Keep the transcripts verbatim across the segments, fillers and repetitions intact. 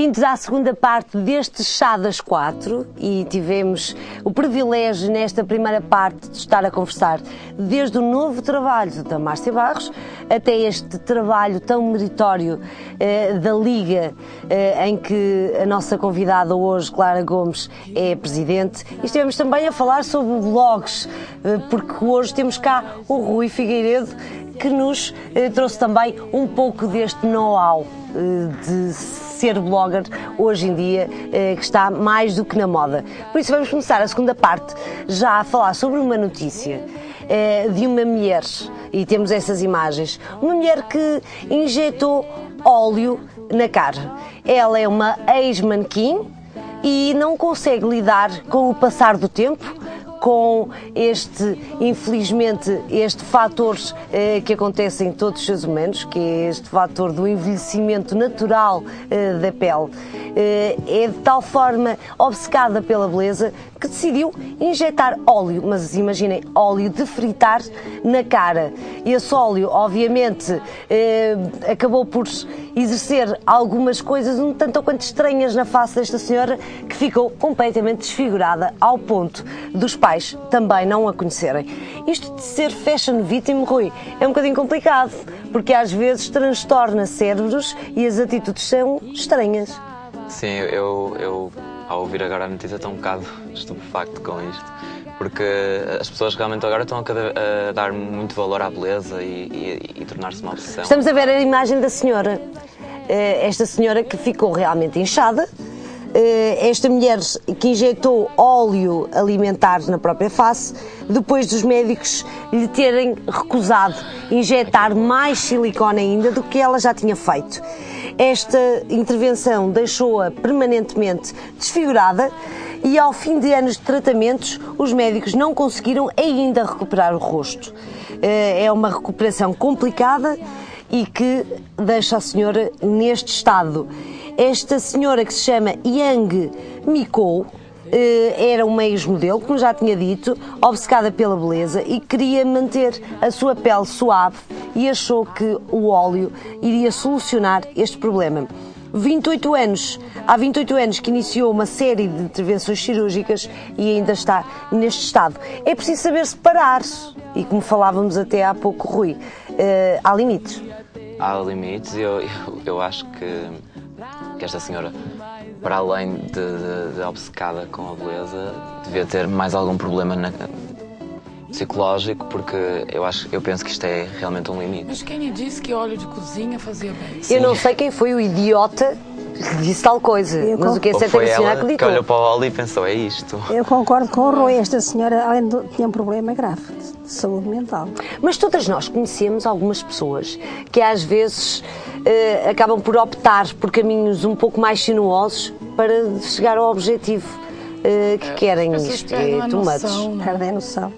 Bem-vindos à segunda parte deste Chá das Quatro e tivemos o privilégio nesta primeira parte de estar a conversar desde o novo trabalho da Márcia Barros até este trabalho tão meritório eh, da Liga, eh, em que a nossa convidada hoje, Clara Gomes, é presidente. E estivemos também a falar sobre blogs, eh, porque hoje temos cá o Rui Figueiredo, que nos eh, trouxe também um pouco deste know-how eh, de ser blogger hoje em dia, eh, que está mais do que na moda. Por isso vamos começar a segunda parte já a falar sobre uma notícia eh, de uma mulher, e temos essas imagens, uma mulher que injetou óleo na cara. Ela é uma ex-manequim e não consegue lidar com o passar do tempo, com este, infelizmente, este fator eh, que acontece em todos os seres humanos, que é este fator do envelhecimento natural eh, da pele. Eh, é de tal forma obcecada pela beleza que decidiu injetar óleo, mas imaginem, óleo de fritar na cara. Esse óleo, obviamente, eh, acabou por exercer algumas coisas um tanto ou quanto estranhas na face desta senhora, que ficou completamente desfigurada ao ponto dos pais também não a conhecerem. Isto de ser fashion victim, Rui, é um bocadinho complicado, porque às vezes transtorna cérebros e as atitudes são estranhas. Sim, eu, eu ao ouvir agora a notícia estou um bocado estupefacto com isto, porque as pessoas realmente agora estão a, a dar muito valor à beleza e, e, e tornar-se uma obsessão. Estamos a ver a imagem da senhora, esta senhora que ficou realmente inchada, esta mulher que injetou óleo alimentar na própria face, depois dos médicos lhe terem recusado injetar mais silicone ainda do que ela já tinha feito. Esta intervenção deixou-a permanentemente desfigurada e, ao fim de anos de tratamentos, os médicos não conseguiram ainda recuperar o rosto. É uma recuperação complicada e que deixa a senhora neste estado. Esta senhora, que se chama Yang Mikou, era uma ex-modelo, como já tinha dito, obcecada pela beleza e queria manter a sua pele suave e achou que o óleo iria solucionar este problema. vinte e oito anos, há vinte e oito anos que iniciou uma série de intervenções cirúrgicas e ainda está neste estado. É preciso saber separar, e como falávamos até há pouco, Rui, há limites. Há limites e eu, eu, eu acho que, que esta senhora, para além de, de, de obcecada com a beleza, devia ter mais algum problema na, psicológico, porque eu, acho, eu penso que isto é realmente um limite. Mas quem lhe disse que óleo de cozinha fazia bem? Sim. Eu não sei quem foi o idiota que disse tal coisa, eu mas o que é certo é que a senhora acreditou. Que olhou para o óleo e pensou, é isto. Eu concordo com o Rui, esta senhora, além de tinha um problema grave de saúde mental. Mas todas nós conhecemos algumas pessoas que às vezes eh, acabam por optar por caminhos um pouco mais sinuosos para chegar ao objetivo eh, que é, querem. Isto é tomates. Perdem a noção.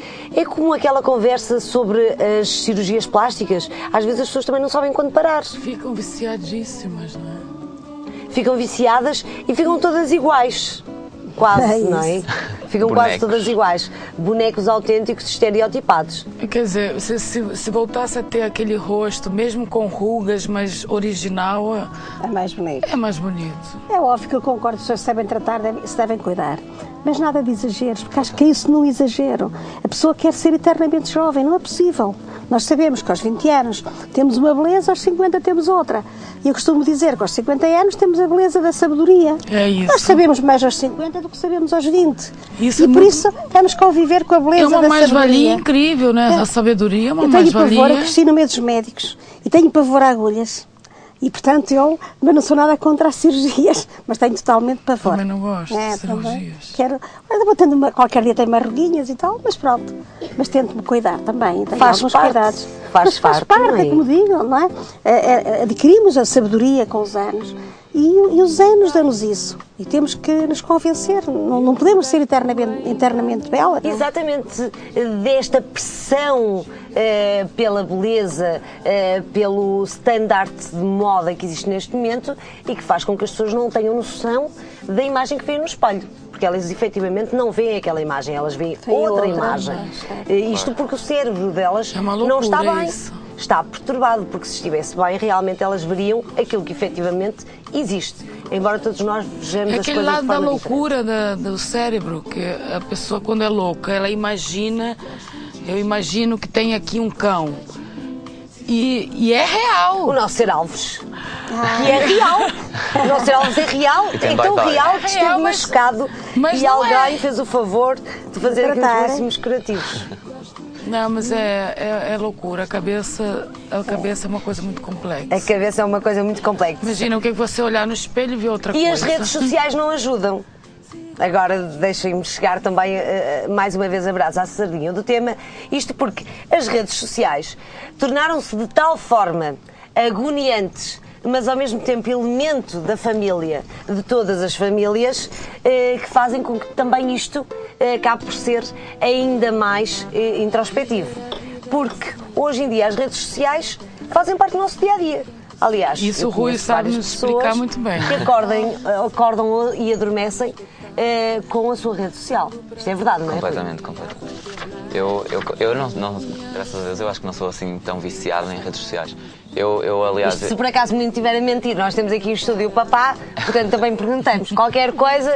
É como aquela conversa sobre as cirurgias plásticas. Às vezes as pessoas também não sabem quando parar. Ficam viciadíssimas, não é? Ficam viciadas e ficam todas iguais. Quase, é não é? Ficam Bonecos. Quase todas iguais. Bonecos autênticos, estereotipados. Quer dizer, se, se, se voltasse a ter aquele rosto, mesmo com rugas, mas original... É mais bonito. É mais bonito. É óbvio que eu concordo, as pessoas se devem tratar, devem, se devem cuidar. Mas nada de exageros, porque acho que é isso no exagero. A pessoa quer ser eternamente jovem, não é possível. Nós sabemos que aos vinte anos temos uma beleza, aos cinquenta temos outra. E eu costumo dizer que aos cinquenta anos temos a beleza da sabedoria. É isso. Nós sabemos mais aos cinquenta do que sabemos aos vinte. Isso e é por muito... isso vamos conviver com a beleza da sabedoria. É uma mais-valia incrível, né? É. A sabedoria é uma mais-valia. Eu tenho pavor, eu cresci no meio dos médicos e tenho pavor a agulhas. E, portanto, eu mas não sou nada contra as cirurgias, mas tenho totalmente pavor. Também não gosto é, de cirurgias. Quero, olha, vou tendo uma, qualquer dia tenho umas ruguinhas e tal, mas pronto. Mas tento-me cuidar também, tenho faz alguns parte, cuidados. Faz, mas faz parte, parte, é como digo, não é? é? Adquirimos a sabedoria com os anos e, e os anos dão-nos isso. E temos que nos convencer, não, não podemos ser eternamente, eternamente bela. Não? Exatamente, desta pressão eh, pela beleza, eh, pelo standard de moda que existe neste momento e que faz com que as pessoas não tenham noção da imagem que veem no espelho. Porque elas efetivamente não veem aquela imagem, elas veem outra, outra imagem. imagem. Isto porque o cérebro delas é não está bem. Isso. está perturbado, porque se estivesse bem, realmente elas veriam aquilo que efetivamente existe, embora todos nós vejamos É as aquele coisas lado de da forma loucura da, do cérebro, que a pessoa, quando é louca, ela imagina, eu imagino que tem aqui um cão. E, e é real. O nosso ser Alves. E é real. O nosso ser Alves é real. E tem É tão Wi-Fi. real que É esteve real, mas- machucado mas e não alguém é. fez o favor de fazer aqueles Tratar. lencinhos curativos. Não, mas é, é, é loucura. A cabeça, a cabeça é uma coisa muito complexa. A cabeça é uma coisa muito complexa. Imagina o que é você olhar no espelho e ver outra E coisa. as redes sociais não ajudam. Agora deixem-me chegar também uh, mais uma vez a brasa à sardinha do tema. Isto porque as redes sociais tornaram-se de tal forma agoniantes, mas ao mesmo tempo elemento da família, de todas as famílias, uh, que fazem com que também isto uh, acabe por ser ainda mais uh, introspectivo. Porque hoje em dia as redes sociais fazem parte do nosso dia-a-dia. Aliás, Isso eu o Rui conheço sabe várias nos pessoas explicar muito bem. que acordem, acordam e adormecem eh, com a sua rede social. Isto é verdade, não é? Rui? Completamente, completamente. Eu, eu, eu não, não, graças a Deus, eu acho que não sou assim tão viciado em redes sociais. Eu, eu aliás... Isto, se por acaso o menino estiver a mentir, nós temos aqui o estúdio Papá, portanto também perguntamos qualquer coisa,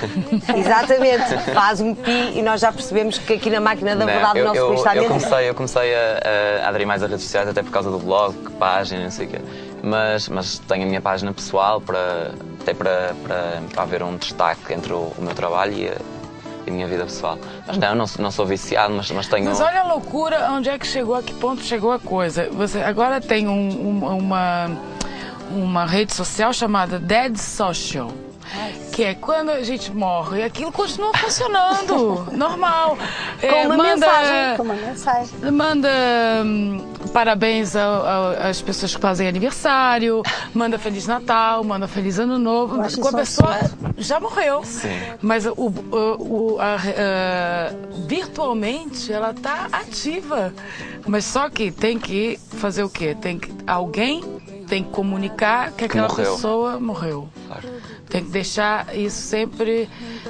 exatamente, faz um pi e nós já percebemos que aqui na máquina da Não, verdade o eu, nosso eu, Rui está a eu mentir. comecei, eu comecei a, a aderir mais a redes sociais até por causa do blog, página, não sei o quê. Mas, mas tenho a minha página pessoal para, até para, para, para haver um destaque entre o, o meu trabalho e a, e a minha vida pessoal. Mas não, não, não sou viciado, mas, mas tenho... Mas olha a loucura, onde é que chegou, a que ponto chegou a coisa. Você agora tem um, um, uma, uma rede social chamada Dead Social. Que é quando a gente morre e aquilo continua funcionando, normal. Com É, uma manda, mensagem. Com uma mensagem. Manda hum, parabéns ao- ao- às pessoas que fazem aniversário, manda Feliz Natal, manda Feliz Ano Novo. Eu acho Com a isso pessoa absurdo. já morreu. Sim. Mas o, o- o- a- a- virtualmente ela está ativa. Mas só que tem que fazer o quê? Tem que, alguém tem que comunicar que aquela morreu. pessoa morreu. Claro. Tem que deixar isso sempre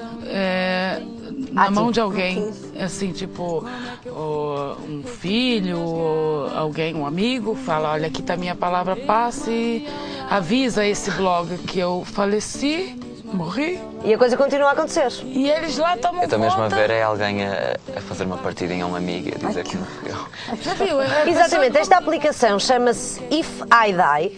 é, na Ativo. mão de alguém, assim, tipo, ó, um filho, ou alguém, um amigo, fala, olha, aqui tá minha palavra passe, avisa esse blog que eu faleci, morri, E a coisa continua a acontecer. e eles lá tomam Eu estou mesmo a conta. ver é alguém a, a fazer uma partidinha a um amigo e a dizer que morreu. Já viu? É a Exatamente, pessoa- esta aplicação chama-se If I Die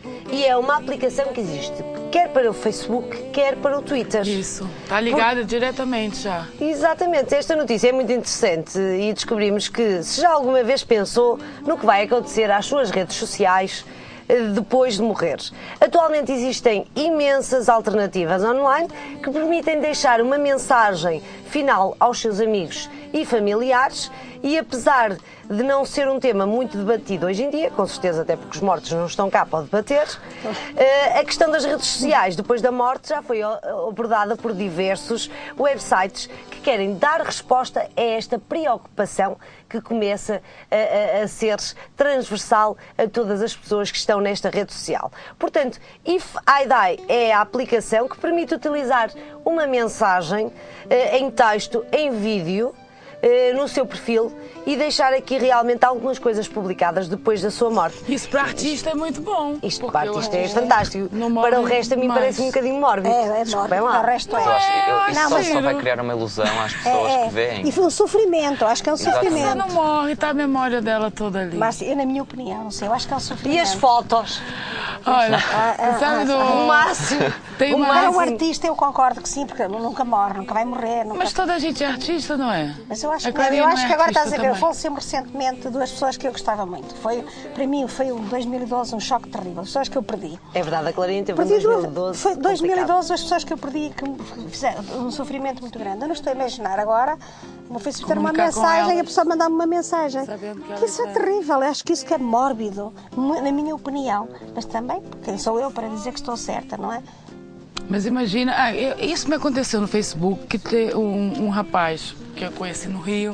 e é uma aplicação que existe quer para o Facebook, quer para o Twitter. Isso, tá ligado diretamente já. Exatamente, esta notícia é muito interessante e descobrimos que se já alguma vez pensou no que vai acontecer às suas redes sociais eh, depois de morrer. Atualmente existem imensas alternativas online que permitem deixar uma mensagem final aos seus amigos e familiares e apesar de não ser um tema muito debatido hoje em dia, com certeza até porque os mortos não estão cá para debater, eh, a questão das redes sociais depois da morte já foi oh, abordada por diversos websites que querem dar resposta a esta preocupação que começa a, a- a ser transversal a todas as pessoas que estão nesta rede social. Portanto, If I Die é a aplicação que permite utilizar uma mensagem eh, em texto, em vídeo, eh, no seu perfil e deixar aqui realmente algumas coisas publicadas depois da sua morte. Isso para artista é muito bom. Isto porque para o artista é artista fantástico. não morre Para o resto a mim mais. parece um bocadinho mórbido. É, é Desculpem morte. lá. O resto Mas eu é. acho que eu- isso Não, só, mas- só vai criar uma ilusão às pessoas É, que veem. E foi um sofrimento, acho que é um Exatamente. Ela sofrimento. não morre, tá a memória dela toda ali. Mas eu, na minha opinião, não sei, eu acho que é um sofrimento. E as fotos? Olha, ah, sabe do... O máximo. Tem o uma- Para o máximo. artista eu concordo que sim, porque nunca morre, nunca vai morrer. Nunca... Mas toda a gente é artista, não é? Mas eu acho A que, não, Karina eu acho é que agora artista estás a ver, também. faleceu recentemente duas pessoas que eu gostava muito. Foi, para mim foi um dois mil e doze um choque terrível, as pessoas que eu perdi. É verdade, a Clarinha teve um Perdi dois mil e duas, doze. foi dois mil e complicado. doze as pessoas que eu perdi que me fizeram um sofrimento muito grande. Eu não estou a imaginar agora, no Facebook ter uma Comunicar com mensagem e a elas. pessoa mandar-me uma mensagem. Sabendo que Que isso é elas- terrível, eu acho que isso que é mórbido, na minha opinião. Mas também, quem sou eu para dizer que estou certa, não é? Mas imagina, ah, eu- isso me aconteceu no Facebook, que tem um, um rapaz que eu conheci no Rio,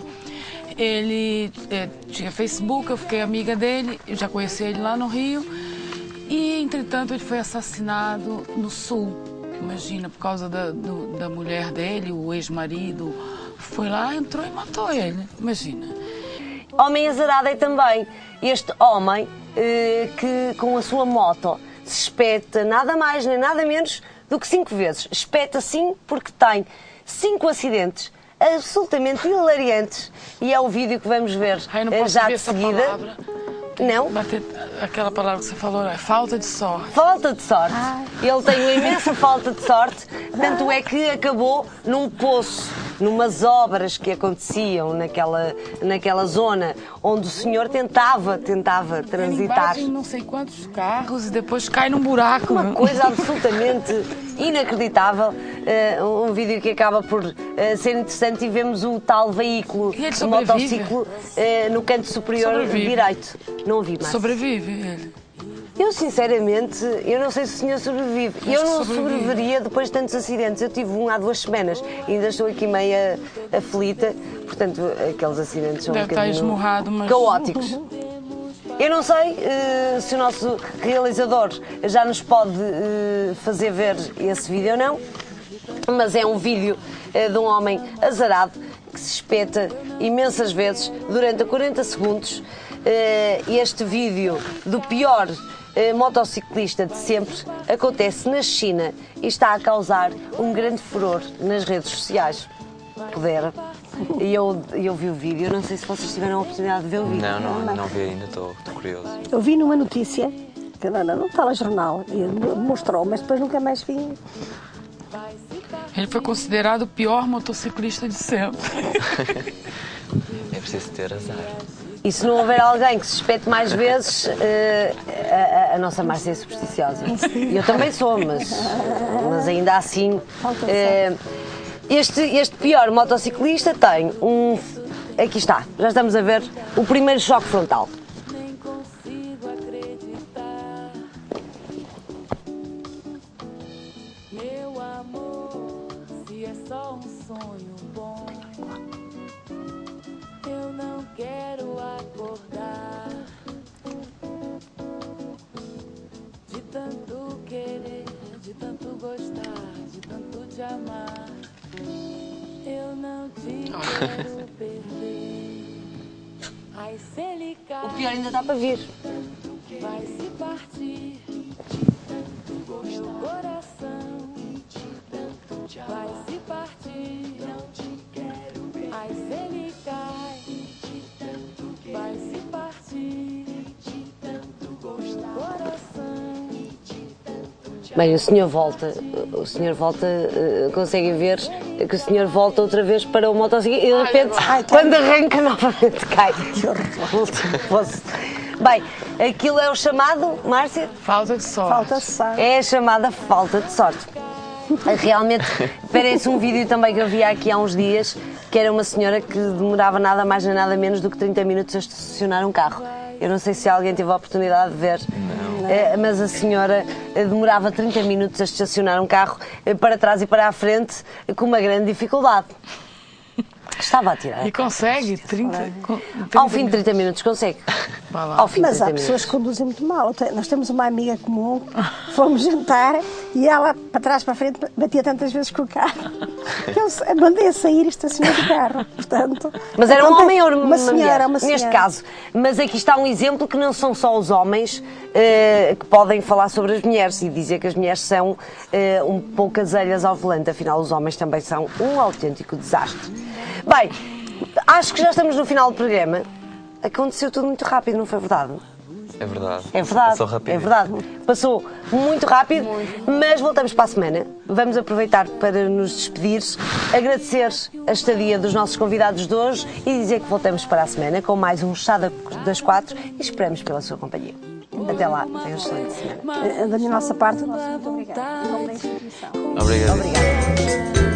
ele eh, tinha Facebook, eu fiquei amiga dele, eu já conheci ele lá no Rio, e entretanto ele foi assassinado no Sul. Imagina, por causa da, do- da mulher dele, o ex-marido foi lá, entrou e matou ele, imagina. Homem azarado é também este homem eh, que com a sua moto se espeta nada mais nem nada menos do que cinco vezes. Espeta sim porque tem cinco acidentes absolutamente hilariantes e é o vídeo que vamos ver Ai, não eh, posso já ver de essa seguida. palavra. Não? Bater aquela palavra que você falou, é falta de sorte. Falta de sorte. Ele tem uma imensa falta de sorte, tanto é que acabou num poço, numas obras que aconteciam naquela, naquela zona onde o senhor tentava, tentava transitar. Ele não sei quantos carros e depois cai num buraco. Uma coisa absolutamente inacreditável. Uh, um vídeo que acaba por uh, ser interessante e vemos o tal veículo, E ele o sobrevive? motociclo, uh, no canto superior Sobrevive. direito. Não vi mais. Sobrevive ele. Eu, sinceramente, eu não sei se o senhor sobrevive. Acho Eu que não sobrevive. sobreviveria depois de tantos acidentes. Eu tive um há duas semanas e ainda estou aqui meia aflita. Portanto, aqueles acidentes são Deve um estar bocadinho esmurrado, mas... caóticos. Eu não sei eh, se o nosso realizador já nos pode eh, fazer ver esse vídeo ou não, mas é um vídeo eh, de um homem azarado que se espeta imensas vezes durante quarenta segundos. Eh, este vídeo do pior eh, motociclista de sempre acontece na China e está a causar um grande furor nas redes sociais. Pudera. E eu, eu vi o vídeo, não sei se vocês tiveram a oportunidade de ver o vídeo. Não, não, não vi ainda, estou curioso. Eu vi numa notícia, que não, não, não telejornal, e mostrou, mas depois nunca mais vi. Ele foi considerado o pior motociclista de sempre. É preciso ter azar. E se não houver alguém que se espete mais vezes, eh, a, a- a nossa Márcia é supersticiosa. E eu também sou, mas, mas ainda assim. eh, este, este pior motociclista tem um. Aqui está, já estamos a ver o primeiro choque frontal. Nem consigo acreditar, meu amor, se é só um sonho bom, eu não quero acordar, de tanto querer, de tanto gostar, de tanto te amar, eu não te quero perder. Ai, se ele cai, O pior ainda está para vir. vai se partir meu coração, vai se partir. Ai, se ele cai, vai se partir coração. Bem, o senhor volta, o senhor volta, eh, conseguem ver que o senhor volta outra vez para o motociclo e de repente, Ai, cai. quando arranca novamente, cai. O último poço. Bem, aquilo é o chamado, Márcia? Falta de sorte. Falta de sorte. É a chamada falta de sorte. Realmente, parece um vídeo também que eu vi aqui há uns dias, que era uma senhora que demorava nada mais nem nada menos do que trinta minutos a estacionar um carro. Eu não sei se alguém teve a oportunidade de ver, eh, mas a senhora eh, demorava trinta minutos a estacionar um carro eh, para trás e para a frente eh, com uma grande dificuldade. Estava a tirar. E consegue trinta... com- Ao fim de trinta minutos consegue. Vai lá. Ao fim de Mas há trinta pessoas minutos. que conduzem muito mal. Eu tenho- Nós temos uma amiga comum, fomos jantar e ela, para trás para a frente, batia tantas vezes com o carro. Eu mandei a sair e estacionei do carro. Portanto, Mas era um aconte- homem ou uma, uma senhora, mulher, uma senhora. neste caso. Mas aqui está um exemplo que não são só os homens eh, que podem falar sobre as mulheres e dizer que as mulheres são eh, um pouco azelhas ao volante. Afinal, os homens também são um autêntico desastre. Bem, acho que já estamos no final do programa. Aconteceu tudo muito rápido, não foi verdade? É verdade. É verdade, Passou rápido. é verdade. Passou muito rápido, mas voltamos para a semana. Vamos aproveitar para nos despedir, agradecer a estadia dos nossos convidados de hoje e dizer que voltamos para a semana com mais um Chá das Quatro e esperamos pela sua companhia. Até lá, tenham uma excelente semana. Da minha nossa parte, o nosso muito obrigada. Em nome da instituição. Obrigado. Obrigada.